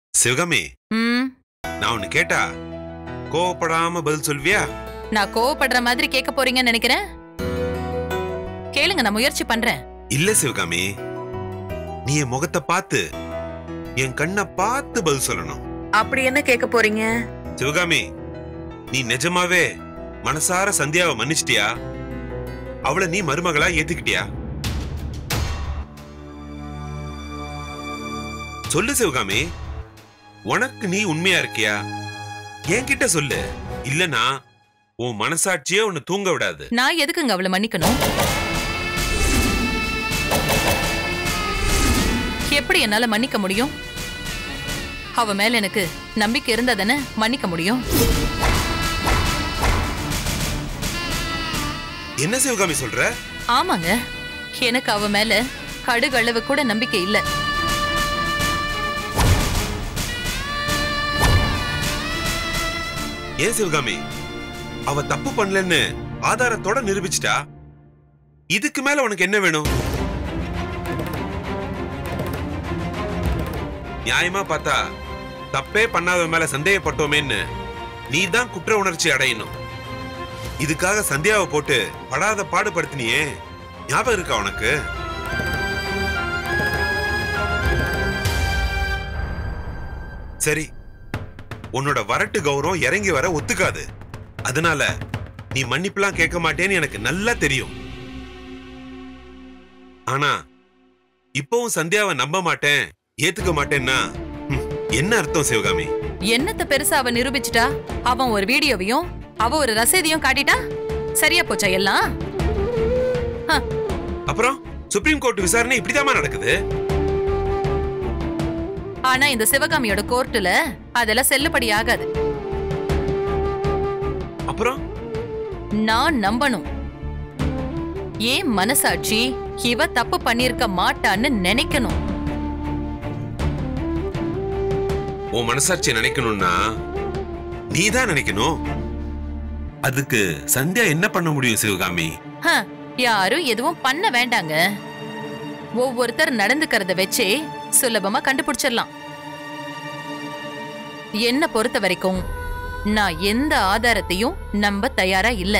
சிவகாமி, நான் ஒன்னு கேட்டா கோவப்படாம பதில் சொல்வியா? நான் கோவப்படுற மாதிரி கேட்க போறீங்கன்னு நினைக்கிறேன். கேளுங்க, நான் முயற்சி பண்றேன். இல்ல சிவகாமி, நீ என் முகத்தை பார்த்து என் கண்ணை பார்த்து பதில் சொல்லணும். அப்படி என்ன கேட்க போறீங்க? சிவகாமி, நீ நிஜமாவே மனசார சந்தியாவை மன்னிச்சிட்டியா? அவளை நீ மருமகளா ஏத்துக்கிட்டியா? சொல்லு சிவகாமி, உனக்கு நீ உண்மையா இருக்கியா? என்கிட்ட சொல்லு. இல்லனா உன் மனசாட்சியே உன்னை தூங்க விடாது. நான் எதுக்குங்க அவளை மன்னிக்கணும்? எப்படி என்னால மன்னிக்க முடியும்? அவ மேல எனக்கு நம்பிக்கை இருந்தா தானே மன்னிக்க முடியும். என்ன சிவகாமி சொல்ற? ஆமாங்க, எனக்கு அவ மேல கடுகளவு கூட நம்பிக்கை இல்ல. ஏன் சிவகாமி, அவ தப்பு பண்ணலன்னு ஆதாரத்தோட நிரூபிச்சிட்டா. இதுக்கு மேல உனக்கு என்ன வேணும்? நியாயமா பார்த்தா தப்பே பண்ணாத மேல சந்தேகப்பட்டோமேன்னு நீ தான் குற்ற உணர்ச்சி அடையணும். இதுக்காக சந்தியாவை போட்டு படாத பாடுபடுத்தினியே, ஞாபகம் இருக்கா உனக்கு? சரி, உன்னோட வரட்டு கௌரவம் இறங்கி வர ஒத்துக்காது. அதனால நீ மன்னிப்புலாம் கேட்க மாட்டேன்னு எனக்கு நல்லா தெரியும். ஆனா இப்பவும் சந்தியாவை நம்ப மாட்டேன், ஏத்துக்க மாட்டேன்னா என்ன அர்த்தம் சிவகாமி? என்னத்த பெருசா அவ நிரூபிச்சுட்டா? அவன் ஒரு வீடியோவையும் அவ ஒரு ரசீதையும் காட்டிட்டா சரியா போச்சா எல்லாம்? அப்புறம் சுப்ரீம் கோர்ட் விசாரணை இப்படிதாமா நடக்குது? ஆனா இந்த சிவகாமியோட கோர்ட்டுல அதெல்லாம் செல்லுபடி ஆகாது. அப்புறம் நான் நம்பணும். ஏன் மனசாட்சி இவ தப்பு பண்ணிருக்க மாட்டான்னு நினைக்கணும். உன் மனசாட்சி நினைக்கணும்னா நீதான் நினைக்கணும். அதுக்கு சந்தியா என்ன பண்ண முடியும் சிவகாமி? யாரும் எதுவும் பண்ண வேண்டாங்க. ஒவ்வொருத்தர் நடந்துக்கிறத வச்சே சுலபமா கண்டுபிடிச்சிடலாம். என்ன பொறுத்த வரைக்கும் நான் எந்த ஆதாரத்தையும் நம்ப தயாரா இல்ல.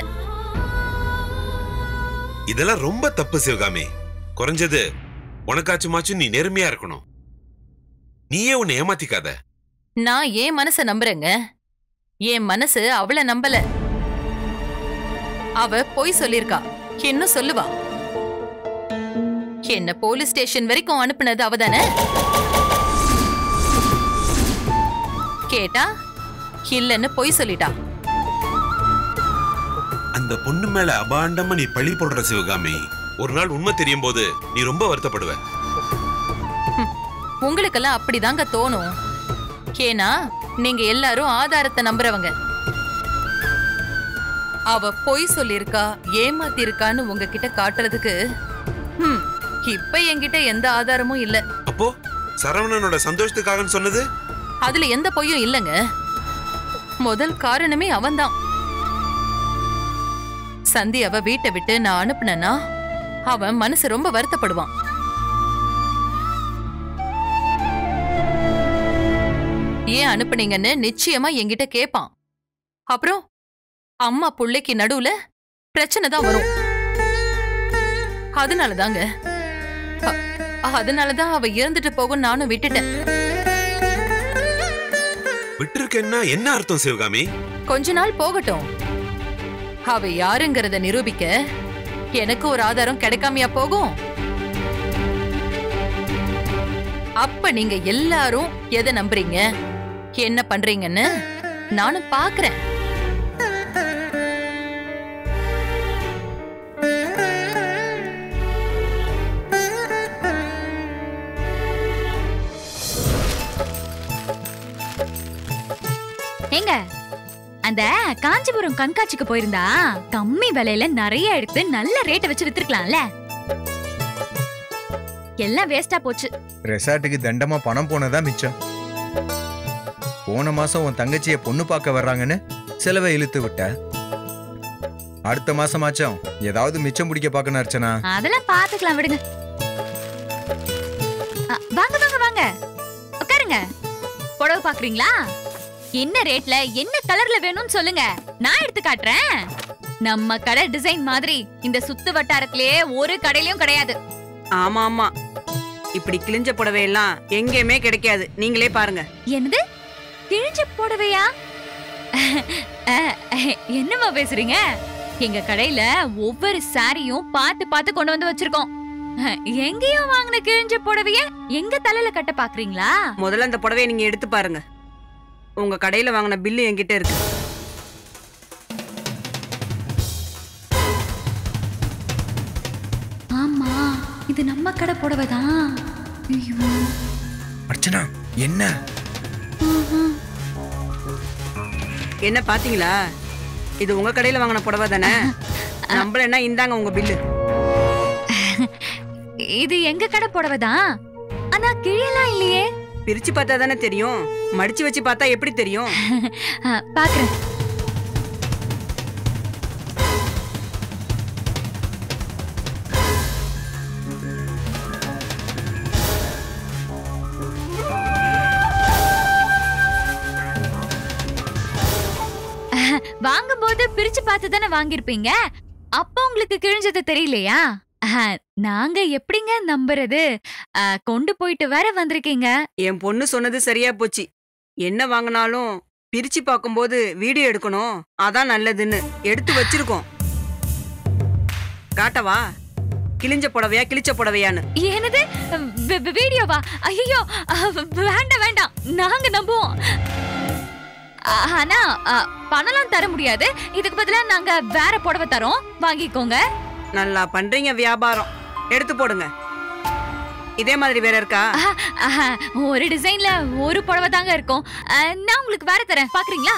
இதெல்லாம் ரொம்ப தப்பு சிவகாமி. குறைஞ்சது உனக்காச்சுமாச்சும் நீ நேர்மையா இருக்கணும். நீயே உன்னை ஏமாத்திக்காத. நான் என் மனச நம்புறேங்க. என் மனசு அவளை நம்பல. அவ போய் சொல்லிருக்கா, இன்னும் சொல்லுவா. என்ன போலீஸ் ஸ்டேஷன் வரைக்கும் அனுப்புனது அவதானே? கேட்டா இல்லன்னு போய் சொல்லிட்டா. அந்த பொண்ணு மேல அபாண்டமா நீ பழி போடுற சிவகாமி. ஒரு நாள் உண்மை தெரியும் போது நீ ரொம்ப வருத்தப்படுவ. உங்களுக்கெல்லாம் அப்படிதாங்க தோணும். ஏன்னா நீங்க எல்லாரும் ஆதாரத்தை நம்புறவங்க. அவ பொய் சொல்லிருக்கா, ஏமாத்தி இருக்கான்னு உங்ககிட்ட காட்டுறதுக்கு இப்ப என்கிட்ட எந்த ஆதாரமும் இல்ல. அப்போ சரவணனோட சந்தோஷத்துக்காக சொன்னது? அதுல எந்த பொய்யும் இல்லங்க. முதல் காரணமே அவன்தான். சந்தியாவ வீட்டை விட்டு நான் அனுப்புனேன்னா அவன் மனசு ரொம்ப வருத்தப்படுவான். ஏன் அனுப்புனீங்கன்னு நிச்சயமா என்கிட்ட கேட்பான். அப்புறம் அம்மா புள்ளைக்கு நடுவுல பிரச்சனை தான் வரும். அதனாலதான் அவ இறந்துட்டு போகும் நானும் விட்டுட்டேன். விட்டுருக்கேன்னா என்ன அர்த்தம் சிவகாமி? கொஞ்ச நாள் போகட்டும். அவ யாருங்கறத நிரூபிக்க எனக்கு ஒரு ஆதாரம் கிடைக்காமையா போகும்? அப்ப நீங்க எல்லாரும் எதை நம்புறீங்க, என்ன பண்றீங்கன்னு நானும் பாக்குறேன். ஏங்க, அந்த காஞ்சிபுரம் கண்காட்சிக்கு போயிருந்தா கம்மி விலையில நிறைய எடுத்து நல்ல ரேட்டை வச்சு வித்துருக்கலாம்ல. எல்லாம் வேஸ்டா போச்சு. ரெசார்ட்டுக்கு தண்டமா பணம் போனதா மிச்சம். போன மாசம் உன் தங்கச்சிய பொண்ணு பார்க்க வர்றாங்கன்னு செலவை இழுத்து விட்ட. அடுத்த மாசமாச்சும் ஏதாவது மிச்சம் பிடிக்க பார்க்கணும் அர்ச்சனா. அதெல்லாம் பாத்துக்கலாம், விடுங்க. வாங்க வாங்க வாங்க, உட்காருங்க. பாக்குறீங்களா? என்ன ரேட்ல என்ன கலர்ல வேணும்னு சொல்லுங்க, நான் எடுத்து காட்டுறேன். நம்ம கடை டிசைன் மாதிரி இந்த சுத்து வட்டாரத்திலேயே ஒரு கடையிலயும் கிடையாது. ஆமா ஆமா, இப்படி கிழிஞ்ச புடவையெல்லாம் எங்கேயுமே கிடைக்காது. நீங்களே பாருங்க. என்னது கிழிஞ்ச புடவையா? என்னமா பேசுறீங்க? எங்க கடையில ஒவ்வொரு சாரியும் பார்த்து பார்த்து கொண்டு வந்து வச்சிருக்கோம். எங்கேயும் வாங்கின கிழிஞ்ச புடவைய எங்க தலையில கட்ட பாக்குறீங்களா? முதல்ல அந்த புடவையை நீங்க எடுத்து பாருங்க. உங்க கடையில வாங்கின பில்லு என்கிட்ட இருக்கு. ஆமா, இது நம்ம கடை புடவைதான். ஐயோ அர்ச்சனா, என்ன என்ன பாத்தீங்களா? இது உங்க கடையில வாங்கின புடவை தானே? நம்பலன்னா இந்தாங்க உங்க பில்லு. இது எங்க கடை புடவைதான், ஆனா கிழியெல்லாம் இல்லையே. பிரிச்சு பார்த்தா தானே தெரியும், மடிச்சு வச்சு பார்த்தா எப்படி தெரியும்? பாக்குறேன். வாங்கும்போது பிரிச்சு பார்த்து தானே வாங்கிருப்பீங்க, அப்ப உங்களுக்கு கிழிஞ்சது தெரியலையா? நாங்க எப்படிங்க நம்புறது? கொண்டு போயிட்டு வேற வந்திருக்கீங்க. என் பொண்ணு சொன்னது சரியா போச்சு. என்ன வாங்கினாலும் பிரிச்சு பார்க்கும்போது வீடியோ எடுக்கணும், அதான் நல்லதுன்னு எடுத்து வச்சிருக்கோம். காட்டவா? கிழிஞ்ச புடவையா கிழிச்ச புடவையான்னு. என்னது வீடியோவா? ஐயோ வேண்டாம் வேண்டாம், நாங்க நம்புவோம். ஆனா பணம்லாம் தர முடியாது. இதுக்கு பதிலா நாங்க வேற புடவை தரோம், வாங்கிக்கோங்க. நல்லா பண்றீங்க வியாபாரம். எடுத்து போடுங்க. இதே மாதிரி வேற இருக்கா? ஒரு டிசைன்ல ஒரு புடவை தாங்க இருக்கும். நான் உங்களுக்கு வேற தரேன், பாக்குறீங்களா?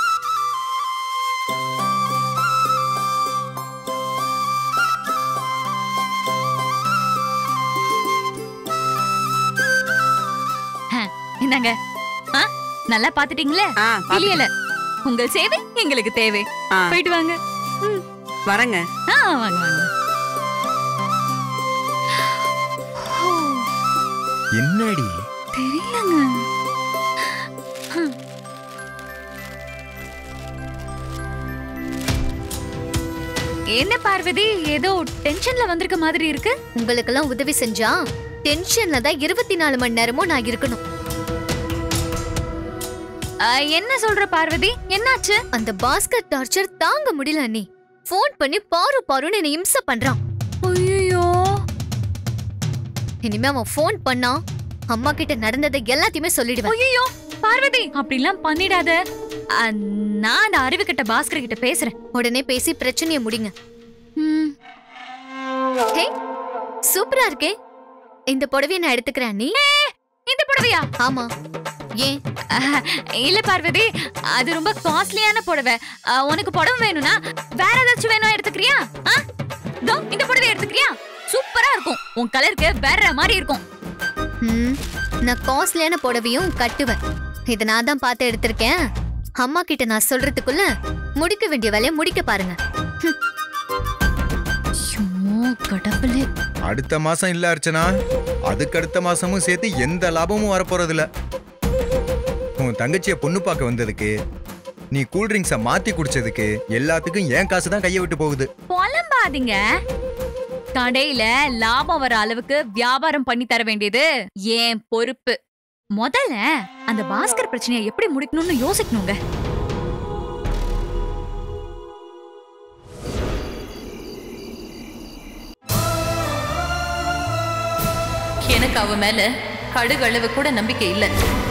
இந்தாங்க. நல்லா பாத்துட்டீங்களே? இல்லையல, உங்கள் சேவை எங்களுக்கு தேவை. போயிட்டு வாங்க. வரங்க. வாங்க வாங்க. என்னடி தெரியலங்க. என்ன பார்வதி, ஏதோ டென்ஷன்ல வந்திருக்க மாதிரி இருக்கு. உங்களுக்கெல்லாம் உதவி செஞ்சா டென்ஷன்ல தான் 24 மணி நேரமும் நான் இருக்கணும். என்ன சொல்ற பார்வதி, என்னாச்சு? அந்த பாஸ்கர் டார்ச்சர் தாங்க முடியல அண்ணி. போன் பண்ணி பாரு பாருன்னு என்ன இம்சை பண்றான். ஐயோ, இனிமே அவன் போன் பண்ணா அம்மா கிட்ட நடந்ததை எல்லாத்தையுமே சொல்லிடுவேன். ஐயோ பார்வதி, அப்படிலாம் பண்ணிடாத. நான் அந்த அறிவு கிட்ட பாஸ்கர் கிட்ட பேசுறேன். உடனே பேசி பிரச்சனையை முடிங்க. ஹே, சூப்பரா இருக்கே. இந்த புடவையை நான் எடுத்துக்கிறேன் அண்ணி. இந்த புடவையா? ஆமா. ஏன்? இல்ல பார்வதி, அது ரொம்ப காஸ்ட்லியான புடவை. உனக்கு புடவை வேணும்னா வேற ஏதாச்சும் வேணும் எடுத்துக்கிறியா? இந்த புடவை எடுத்துக்கிறியா? சூப்பரா இருக்கும், உன் கலருக்கு வேற மாதிரி இருக்கும். நான் காஸ்ட்லியான புடவையும் கட்டுவேன். இத நான் தான் பார்த்து எடுத்திருக்கேன். அம்மா கிட்ட நான் சொல்றதுக்குள்ள முடிக்க வேண்டிய வேலையை முடிக்க பாருங்க. கடவுளே, அடுத்த மாசம் இல்ல அர்ச்சனா, அதுக்கு அடுத்த மாசமும் சேர்த்து எந்த லாபமும் வரப்போறது இல்ல. உன் தங்கச்சிய பொண்ணு பார்க்க வந்ததுக்கு, நீ கூல்ட்ரிங்க்ஸ மாத்தி குடிச்சதுக்கு எல்லாத்துக்கும் என் காசு தான் கைய விட்டு போகுது. புலம்பாதீங்க. கடையில லாபம் வர அளவுக்கு வியாபாரம் பண்ணி தர வேண்டியது ஏன் பொறுப்பு. முதல்ல அந்த பாஸ்கர் பிரச்சனையை எப்படி முடிக்கணும்னு யோசிக்கணுங்க. எனக்கு அவ மேல கடுகளவு கூட நம்பிக்கை இல்ல.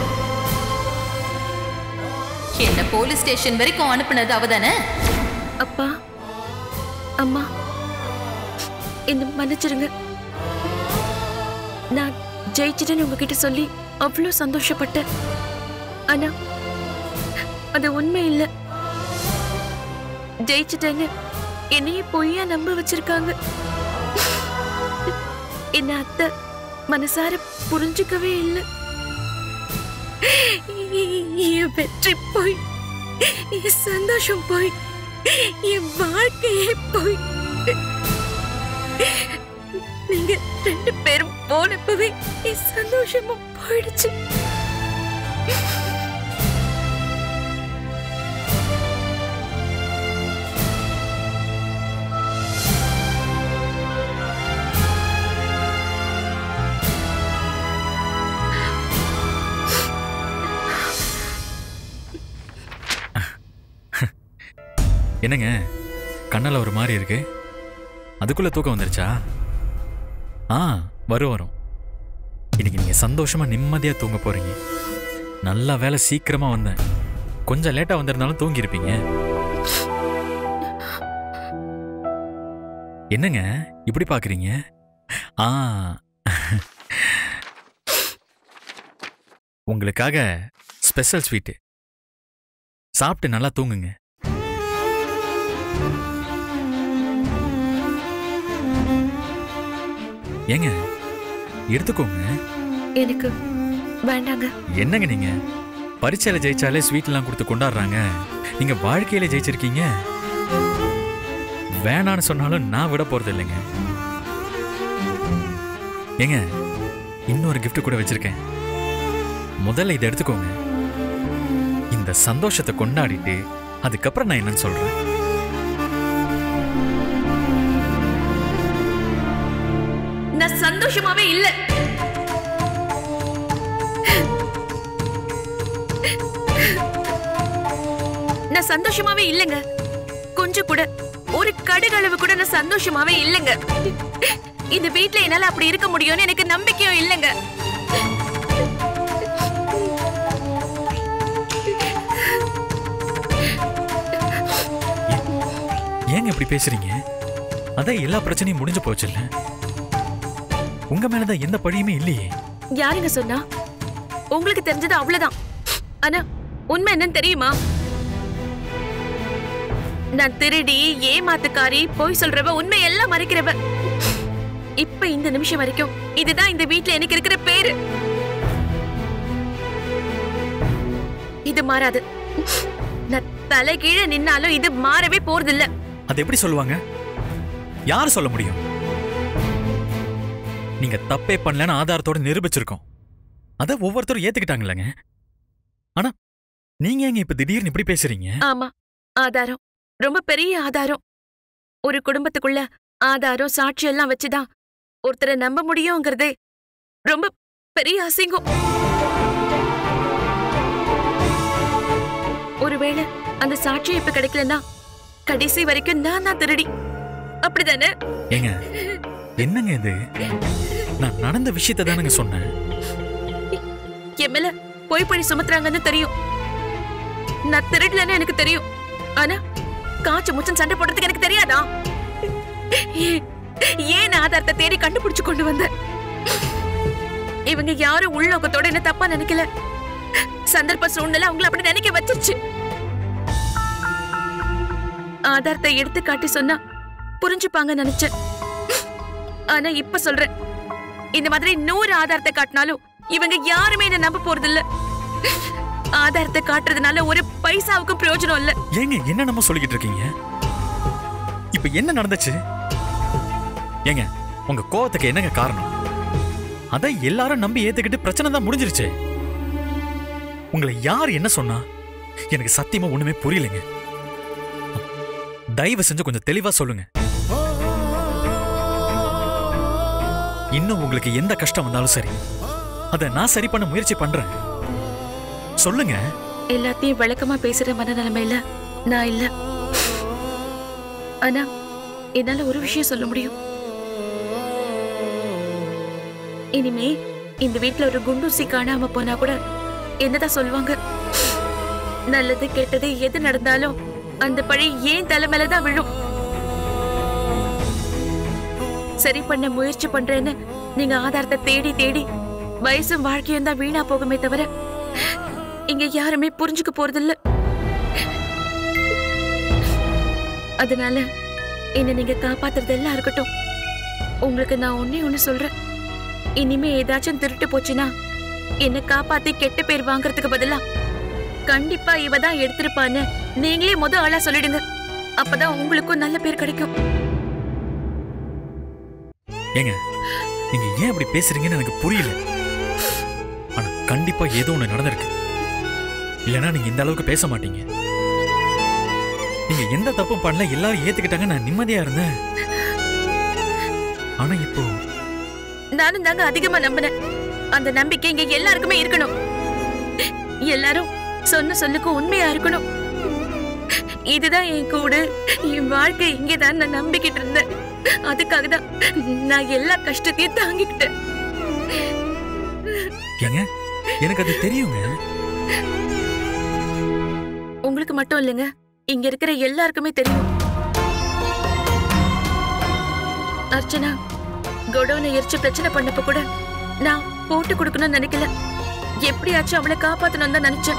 என்ன போலீஸ் ஸ்டேஷன் வரைக்கும் அனுப்புனது அவதானே? அப்பா அம்மா என்ன மன்னிச்சிருங்க. நான் ஜெயிச்சிட்டேன்னு உங்ககிட்ட சொல்லி அவ்வளோ சந்தோஷப்பட்டேன். ஆனா அது உண்மை இல்லை. ஜெயிச்சிட்டேன்னு என்னையே பொய்யா நம்ப வச்சிருக்காங்க. என்ன அத்தை மனசார புரிஞ்சுக்கவே இல்லை. என் வெற்றி போய், என் சந்தோஷம் போய், என் வாழ்க்கையே போய். நீங்க 2 பேரும் போனப்பவே என் சந்தோஷமும் போயிடுச்சு. என்னங்க கண்ணல ஒரு மாதிரி இருக்கு? அதுக்குள்ள தூக்கம் வந்துருச்சா? வரும். இன்னைக்கு நீங்க சந்தோஷமா நிம்மதியா தூங்க போறீங்க. நல்ல வேலை சீக்கிரமா வந்தேன். கொஞ்சம் லேட்டா வந்திருந்தாலும் தூங்கி இருப்பீங்க. என்னங்க இப்படி பாக்குறீங்க? உங்களுக்காக ஸ்பெஷல் ஸ்வீட். சாப்பிட்டு நல்லா தூங்குங்க. ஏங்க எடுத்துக்கோங்க. எனக்கு வேண்டாங்க. என்னங்க நீங்க பரீட்சையில ஜெயிச்சாலே ஸ்வீட் எல்லாம் கொடுத்து கொண்டாடுறாங்க. நீங்க வாழ்க்கையில ஜெயிச்சிருக்கீங்க. வேணான்னு சொன்னாலும் நான் விட போறது இல்லைங்க. ஏங்க இன்னொரு கிஃப்ட் கூட வச்சிருக்கேன். முதல்ல இதை எடுத்துக்கோங்க. இந்த சந்தோஷத்தை கொண்டாடிட்டு அதுக்கப்புறம் நான் என்னன்னு சொல்றேன். நான் சந்தோஷமாவே இல்ல. நான் சந்தோஷமாவே இல்லைங்க. கொஞ்சம் கூட, ஒரு கடுகளவு கூட நான் சந்தோஷமாவே இல்லைங்க. இந்த வீட்ல என்னால அப்படி இருக்க முடியும்னு எனக்கு நம்பிக்கையும் இல்லைங்க. ஏங்க இப்படி பேசுறீங்க? அதான் எல்லா பிரச்சனையும் முடிஞ்சு போச்சு இல்ல? உங்க மேலதான் எந்த பழியுமே இல்லையே. யாருங்க சொன்னா? உங்களுக்கு தெரிஞ்சது அவ்வளவுதான். ஆனா உண்மை என்னன்னு தெரியுமா? நான் திருடி, ஏமாத்துக்காரி, பொய் சொல்றவ, உண்மை எல்லாம் மறைக்கிறவ. இப்ப இந்த நிமிஷம் வரைக்கும் இதுதான் இந்த வீட்ல எனக்கு இருக்கிற பேரு. இது மாறாது. நான் தலைகீழ நின்னாலும் இது மாறவே போறதில்ல. அது எப்படி சொல்லுவாங்க? யார் சொல்ல முடியும்? நீங்க தப்பே பண்ணலன்னு ஆதாரத்தோட நிரூபிச்சிருக்கோம். அத ஒவ்வொருத்தரும் ஏத்துக்கிட்டாங்களங்க. ஆனா நீங்க எங்க இப்ப திடீர்னு இப்படி பேசுறீங்க? ஆமா, ஆதாரம், ரொம்ப பெரிய ஆதாரம். ஒரு குடும்பத்துக்குள்ள ஆதாரம், சாட்சி எல்லாம் வச்சுதான் ஒருத்தரை நம்ப முடியுங்கிறதே ரொம்ப பெரிய அசிங்கம். ஒருவேளை அந்த சாட்சி இப்ப கிடைக்கலன்னா கடைசி வரைக்கும் நான் திருடி. அப்படிதானே? ஏங்க என்னங்க இது? நான் நடந்த விஷயத்தை தானங்க சொன்னேன். என் மேல பொய் பழி சுமத்துறாங்கன்னு தெரியும். நான் திருடலன்னு எனக்கு தெரியும். ஆனா காய்ச்ச முச்சன் சண்டை போடுறதுக்கு எனக்கு தெரியாதா? ஏன் ஆதாரத்தை தேடி கண்டுபிடிச்சு கொண்டு வந்த? இவங்க யாரும் உள்நோக்கத்தோட என்ன தப்பா நினைக்கல. சந்தர்ப்ப சூழ்நிலை அவங்களை அப்படி நினைக்க வச்சிருச்சு. ஆதாரத்தை எடுத்து காட்டி சொன்னா புரிஞ்சுப்பாங்க நினைச்சேன். ஆனா இப்ப சொல்றேன், இந்த மாதிரி 100 ஆதாரத்தை காட்டினாலும் இவங்க யாருமே என்ன நம்ப போறது இல்ல. ஆதாரத்தை காட்டுறதுனால ஒரு பைசாவுக்கும் பிரயோஜனம் இல்ல. ஏங்க என்ன நம்ம சொல்லிக்கிட்டு இருக்கீங்க? இப்ப என்ன நடந்துச்சு? ஏங்க உங்க கோவத்துக்கு என்னங்க காரணம்? அத எல்லாரும் நம்பி ஏத்துக்கிட்டு பிரச்சனை தான் முடிஞ்சிருச்சு. உங்களை யார் என்ன சொன்னா? எனக்கு சத்தியமா ஒண்ணுமே புரியலைங்க. தயவு செஞ்சு கொஞ்சம் தெளிவா சொல்லுங்க. இன்னும் உங்களுக்கு எந்த கஷ்டம் வந்தாலும் சரி, அத நான் சரி பண்ண முயற்சி பண்றேன். சொல்லுங்க. எல்லாத்தையும் விளக்கமா பேசுற மனநிலைமையில நான் இல்ல. ஆனா என்னால ஒரு விஷயம் சொல்ல முடியும். இனிமே இந்த வீட்ல ஒரு குண்டூசி காணாம போனா கூட என்னதான் சொல்லுவாங்க? நல்லது கெட்டது எது நடந்தாலும் அந்த பழி ஏன் தலைமையிலதான் விழும். சரி பண்ண முயற்சி பண்றேன்னு நீங்க ஆதாரத்தை தேடி தேடி வயசும் வாழ்க்கையும் தான் வீணா போகுமே தவிர இங்க யாருமே புரிஞ்சுக்க போறதில்ல. அதனால என்ன நீங்க காப்பாத்துறது எல்லாம் இருக்கட்டும். உங்களுக்கு நான் ஒண்ணு சொல்றேன். இனிமே ஏதாச்சும் திருட்டு போச்சுன்னா என்ன காப்பாத்தி கெட்ட பேர் வாங்கறதுக்கு பதிலா கண்டிப்பா இவதான் எடுத்திருப்பான்னு நீங்களே ஆளா சொல்லிடுங்க. அப்பதான் உங்களுக்கும் நல்ல பேர் கிடைக்கும். ஏங்க நீங்க ஏன் அப்படி பேசுறீங்கன்னு எனக்கு புரியல. ஆனா கண்டிப்பா ஏதோ ஒண்ணு நடந்திருக்கு. இல்லனா நீங்க இந்த அளவுக்கு பேச மாட்டீங்க. நீங்க எந்த தப்பும் பண்ணல, எல்லாரும் ஏத்துக்கிட்டாங்க, நான் நிம்மதியா இருந்தேன். ஆனா இப்போ நானும் தாங்க அதிகமா நம்பினேன். அந்த நம்பிக்கை இங்க எல்லாருக்குமே இருக்கணும். எல்லாரும் சொன்ன சொல்லுக்கு உண்மையா இருக்கணும். இதுதான் என் கூடு, என் வாழ்க்கை இங்கேதான் நான் நம்பிக்கிட்டு இருந்தேன். அதுக்காக தான் நான் எல்லா கஷ்டத்தையும் தாங்கிக்கிட்டேன். ஏங்க எனக்கு அது தெரியுங்க. உங்களுக்கு மட்டும் இல்லைங்க, இங்க இருக்கிற எல்லாருக்குமே தெரியும். அர்ச்சனா கோடவுனை எரிச்சு பிரச்சனை பண்ணப்ப கூட நான் போட்டு கொடுக்கணும்னு நினைக்கல. எப்படியாச்சும் அவளை காப்பாத்தணும் தான் நினைச்சேன்.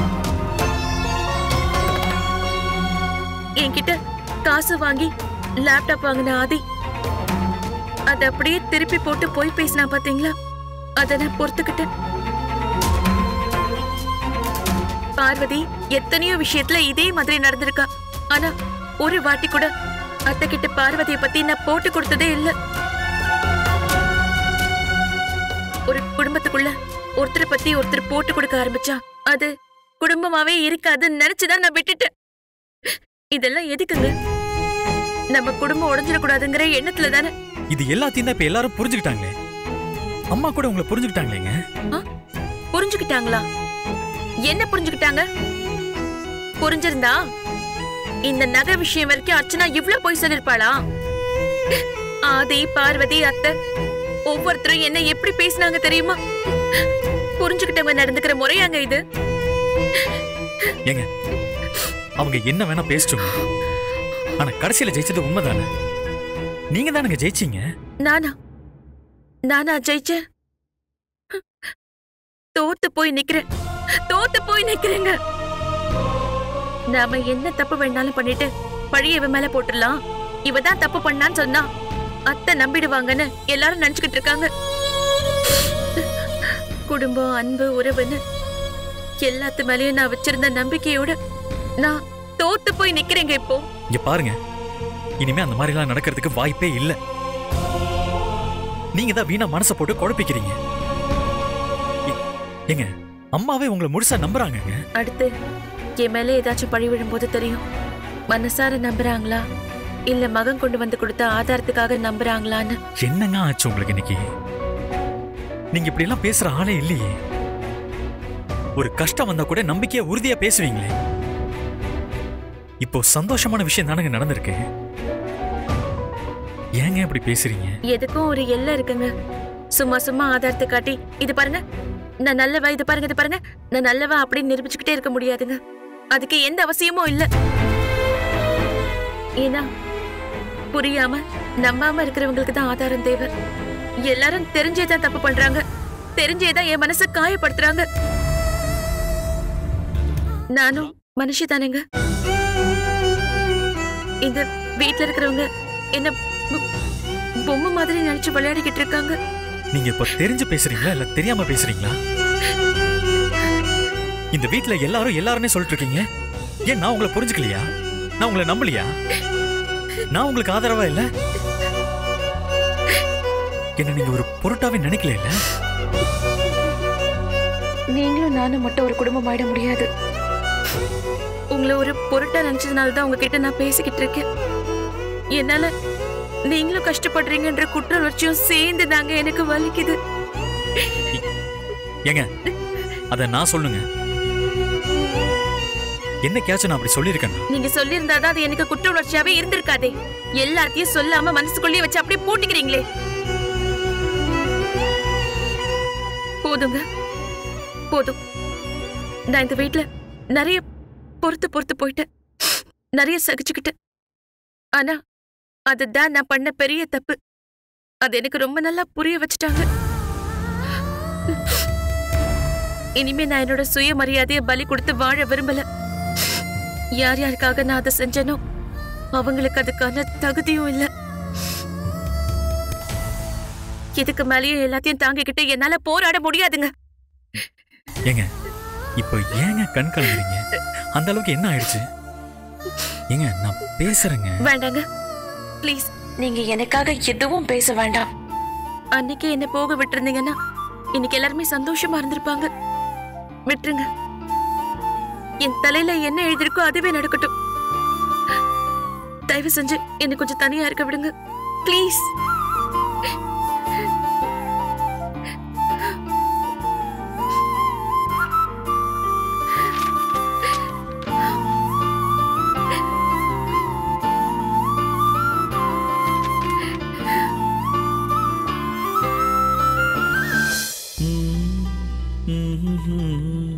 என்கிட்ட காசு வாங்கி லேப்டாப் வாங்கின ஆதி அத அப்படியே திருப்பி போட்டு போய் பேசினா பாத்தீங்களா? அத நான் பொறுத்துக்கிட்டேன். பார்வதி எத்தனையோ விஷயத்துல இதே மாதிரி நடந்திருக்கா. ஆனா ஒரு வாட்டி கூட அத்தை கிட்ட பார்வதியை பத்தி நான் போட்டு கொடுத்ததே இல்ல. ஒரு குடும்பத்துக்குள்ள ஒருத்தரை பத்தி ஒருத்தர் போட்டு கொடுக்க ஆரம்பிச்சா அது குடும்பமாவே இருக்காதுன்னு நினைச்சுதான் நான் விட்டுட்டேன். இதெல்லாம் எதுக்குங்க? நம்ம குடும்பம் உடைஞ்சிடக்கூடாதுங்கிற எண்ணத்துல தானே. இது எல்லாத்தையும் தான் இப்ப எல்லாரும் புரிஞ்சுக்கிட்டாங்களே. அம்மா கூட உங்களை புரிஞ்சுக்கிட்டாங்களேங்க. புரிஞ்சுக்கிட்டாங்களா? என்ன புரிஞ்சுக்கிட்டாங்க? புரிஞ்சிருந்தா இந்த நகை விஷயம் வரைக்கும் அர்ச்சனா இவ்ளோ போய் சொல்லிருப்பாளா? ஆதி, பார்வதி, அத்தை ஒவ்வொருத்தரும் என்ன எப்படி பேசினாங்க தெரியுமா? புரிஞ்சுக்கிட்டவங்க நடந்துக்கிற முறையாங்க இது? ஏங்க அவங்க என்ன வேணா பேசிட்டோங்க, ஆனா கடைசியில ஜெயிச்சது உண்மைதானே. நீங்க தானுங்க ஜெயிச்சீங்க. நானா ஜெயிச்சேன்? தோத்து போய் நிக்கிறேங்க. நாம என்ன தப்பு வேணாலும் பண்ணிட்டு பழிய இவ மேல போட்டுடலாம். இவதான் தப்பு பண்ணான்னு சொன்னா அத்தை நம்பிடுவாங்கன்னு எல்லாரும் நினைச்சுக்கிட்டு இருக்காங்க. குடும்பம், அன்பு, உறவுன்னு எல்லாத்து மேலயும் நான் வச்சிருந்த நம்பிக்கையோட நான் தோத்து போய் நிக்கிறேங்க. இப்போ இங்க பாருங்க, இனிமே அந்த மாதிரி எல்லாம் நடக்கிறதுக்கு வாய்ப்பே இல்ல. நீங்க தான் வீணா மனசை போட்டு குழப்பிக்கிறீங்க. ஏங்க அம்மாவே உங்களை முழுசா நம்புறாங்க. அடுத்து என் மேல ஏதாச்சும் பழி விழும்போது தெரியும் மனசார நம்புறாங்களா இல்ல மகன் கொண்டு வந்து கொடுத்த ஆதாரத்துக்காக நம்புறாங்களான்னு. என்னங்க ஆச்சு உங்களுக்கு இன்னைக்கு? நீங்க இப்படி எல்லாம் பேசுற ஆளே இல்லையே. ஒரு கஷ்டம் வந்தா கூட நம்பிக்கையா உறுதியா பேசுவீங்களே. இப்போ சந்தோஷமான விஷயம் தானங்க நடந்திருக்கு. ஏங்க இப்படி பேசுறீங்க? எதுக்கும் ஒரு எல்லை இருக்குங்க. சும்மா ஆதாரத்தை காட்டி இது பாருங்க நான் நல்லவா, இது பாருங்க நான் நல்லவா அப்படின்னு நிரூபிச்சுக்கிட்டே இருக்க முடியாதுங்க. அதுக்கு எந்த அவசியமும் இல்ல. ஏன்னா புரியாம நம்பாம இருக்கிறவங்களுக்கு தான் ஆதாரம் தேவை. எல்லாரும் தெரிஞ்சேதான் தப்பு பண்றாங்க, தெரிஞ்சேதான் என் மனசை காயப்படுத்துறாங்க. நானும் மனுஷி தானேங்க. இந்த வீட்டுல இருக்கிறவங்க என்ன பொம்மை மாதிரி நினைச்சு விளையாடிக்கிட்டு இருக்காங்க. நீங்க இப்ப தெரிஞ்சு பேசுறீங்களா இல்ல தெரியாம பேசுறீங்களா? இந்த வீட்டுல எல்லாருமே சொல்லிட்டு இருக்கீங்க. ஏன் நான் உங்களை புரிஞ்சுக்கலையா? நான் உங்களை நம்பலையா? நான் உங்களுக்கு ஆதரவா இல்ல? என்ன நீங்க ஒரு பொருட்டாவே நினைக்கல இல்ல? நீங்களும் நானும் மட்டும் ஒரு குடும்பம் ஆயிட முடியாது. உங்களை ஒரு பொருட்டா நினைச்சதுனாலதான் உங்ககிட்ட நான் பேசிக்கிட்டு இருக்கேன். என்னால நீங்களும் கஷ்டப்படுறீங்கன்ற குற்ற உணர்ச்சியும் சேர்ந்து தாங்க எனக்கு வலிக்குது. ஏங்க அத நான் சொல்லுங்க. என்ன கேச்சு நான் அப்படி சொல்லிருக்கேன்? நீங்க சொல்லியிருந்தாதான் அது எனக்கு குற்ற உணர்ச்சியாவே இருந்திருக்காதே. எல்லாத்தையும் சொல்லாம மனசுக்குள்ளேயே வச்சு அப்படியே பூட்டிக்கிறீங்களே. போதும். நான் இந்த வீட்டுல நிறைய பொறுத்து போயிட்டேன், நிறைய சகிச்சுக்கிட்டேன். ஆனா அதுதான் நான் பண்ண பெரிய தப்பு. அது எனக்கு ரொம்ப நல்லா புரிய வச்சுட்டாங்க. இனிமே நான் என்னோட சுயமரியாதையை பலி கொடுத்து வாழ விரும்பல. யார் யாருக்காக நான் அதை செஞ்சனோ அவங்களுக்கு அதுக்கான தகுதியும் இல்ல. இதுக்கு மேலேயும் எல்லாத்தையும் தாங்கிக்கிட்டு என்னால போராட முடியாதுங்க. ஏங்க இப்போ ஏங்க கண் கலங்குறீங்க? அந்த அளவுக்கு என்ன ஆயிடுச்சு? ஏங்க நான் பேசுறேங்க. வேண்டாங்க ப்ளீஸ், நீங்க எனக்காக எதுவும் பேச வேண்டாம். அன்னைக்கு என்ன போக விட்டுருந்தீங்கன்னா இன்னைக்கு எல்லாருமே சந்தோஷமா இருந்திருப்பாங்க. விட்டுருங்க. என் தலையில என்ன எழுதிருக்கோ அதுவே நடக்கட்டும். தயவு செஞ்சு என்ன கொஞ்சம் தனியா இருக்க விடுங்க ப்ளீஸ்.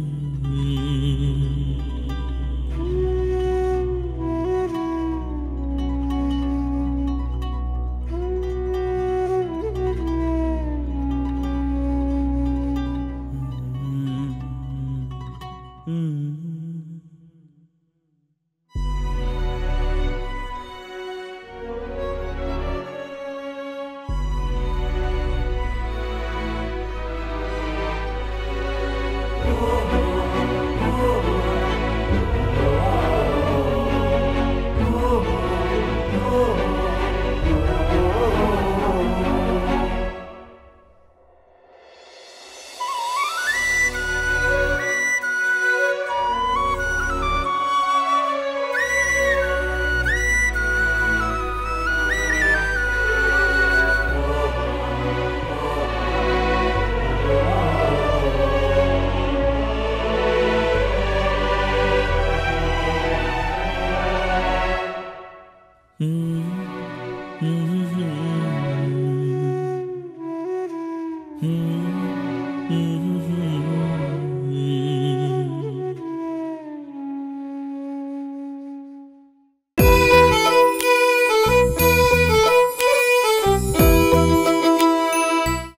Mm-hmm.